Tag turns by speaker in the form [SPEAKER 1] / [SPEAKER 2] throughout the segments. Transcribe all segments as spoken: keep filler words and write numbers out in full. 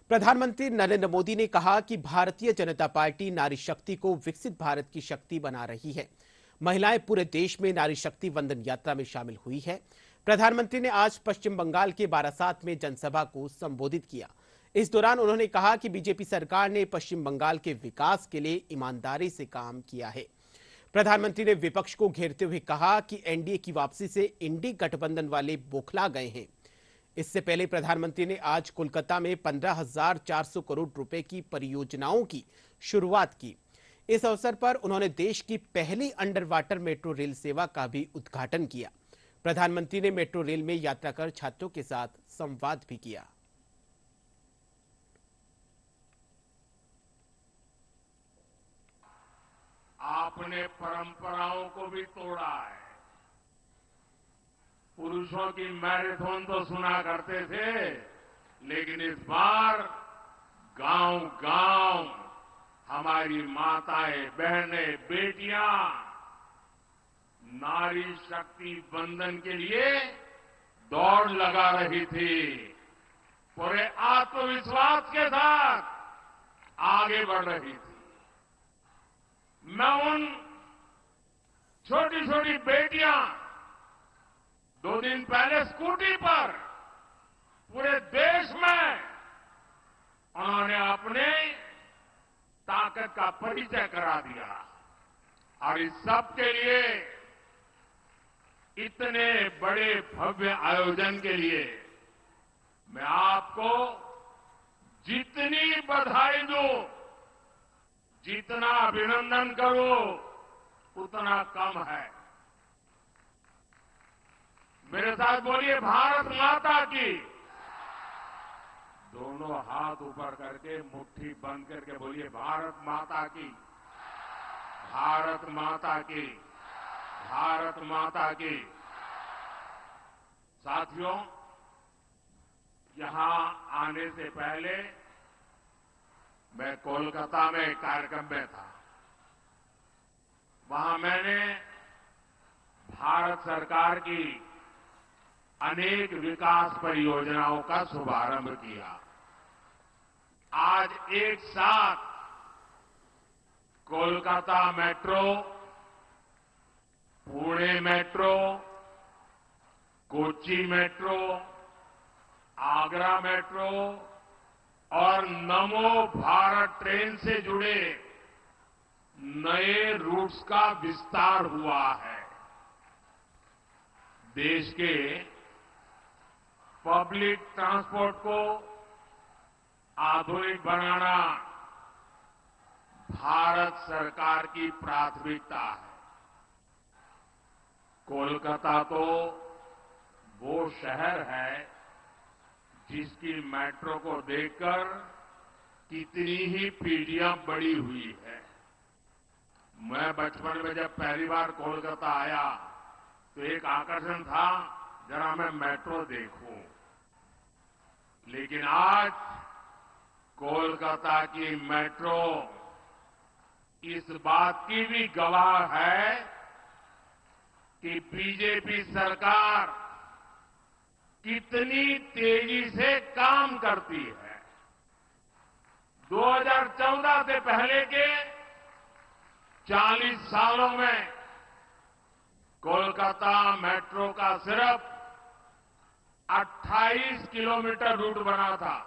[SPEAKER 1] प्रधानमंत्री नरेंद्र मोदी ने कहा कि भारतीय जनता पार्टी नारी शक्ति को विकसित भारत की शक्ति बना रही है। महिलाएं पूरे देश में नारी शक्ति वंदन यात्रा में शामिल हुई है। प्रधानमंत्री ने आज पश्चिम बंगाल के बारासात में जनसभा को संबोधित किया। इस दौरान उन्होंने कहा कि बीजेपी सरकार ने पश्चिम बंगाल के विकास के लिए ईमानदारी से काम किया है। प्रधानमंत्री ने विपक्ष को घेरते हुए कहा कि एनडीए की वापसी से इंडी गठबंधन वाले बौखला गए हैं। इससे पहले प्रधानमंत्री ने आज कोलकाता में पंद्रह हजार चार सौ करोड़ रुपए की परियोजनाओं की शुरुआत की। इस अवसर पर उन्होंने देश की पहली अंडर वाटर मेट्रो रेल सेवा का भी उद्घाटन किया। प्रधानमंत्री ने मेट्रो रेल में यात्रा कर छात्रों के साथ संवाद भी किया।
[SPEAKER 2] आपने परंपराओं को भी तोड़ा है। पुरुषों की मैराथन तो सुना करते थे, लेकिन इस बार गांव-गांव हमारी माताएं, बहनें, बेटियां नारी शक्ति वंदन के लिए दौड़ लगा रही थी। पूरे आत्मविश्वास के साथ आगे बढ़ रही थी। मैं उन छोटी छोटी बेटियां दो दिन पहले स्कूटी पर पूरे देश में उन्होंने अपने ताकत का परिचय करा दिया। और इस सब के लिए, इतने बड़े भव्य आयोजन के लिए मैं आपको जितनी बधाई दूं, जितना अभिनंदन करूं, उतना कम है। मेरे साथ बोलिए, भारत माता की। दोनों हाथ ऊपर करके मुट्ठी बंद करके बोलिए, भारत माता की, भारत माता की, भारत माता की। साथियों, यहां आने से पहले मैं कोलकाता में एक कार्यक्रम में था। वहां मैंने भारत सरकार की अनेक विकास परियोजनाओं का शुभारंभ किया। आज एक साथ Kolkata metro, Pune metro, Kochi metro, Agra metro और नमो भारत ट्रेन से जुड़े नए रूट्स का विस्तार हुआ है। देश के पब्लिक ट्रांसपोर्ट को आधुनिक बनाना भारत सरकार की प्राथमिकता है। कोलकाता तो वो शहर है जिसकी मेट्रो को देखकर कितनी ही पीढ़ियां बड़ी हुई है। मैं बचपन में जब पहली बार कोलकाता आया तो एक आकर्षण था, जरा मैं मेट्रो देखूं। लेकिन आज कोलकाता की मेट्रो इस बात की भी गवाह है कि बीजेपी सरकार कितनी तेजी से काम करती है। दो हज़ार चौदह से पहले के चालीस सालों में कोलकाता मेट्रो का सिर्फ अट्ठाईस किलोमीटर रूट बना था।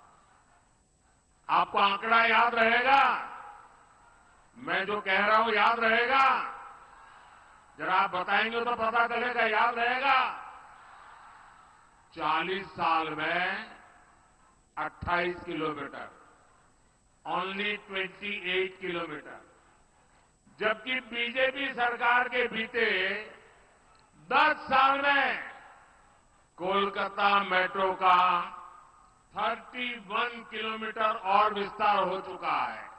[SPEAKER 2] आपको आंकड़ा याद रहेगा? मैं जो कह रहा हूं याद रहेगा? जरा आप बताएंगे तो पता चलेगा, याद रहेगा? चालीस साल में अट्ठाईस किलोमीटर, ओनली अट्ठाईस किलोमीटर। जबकि बीजेपी सरकार के बीते दस साल में कोलकाता मेट्रो का इकतीस किलोमीटर और विस्तार हो चुका है।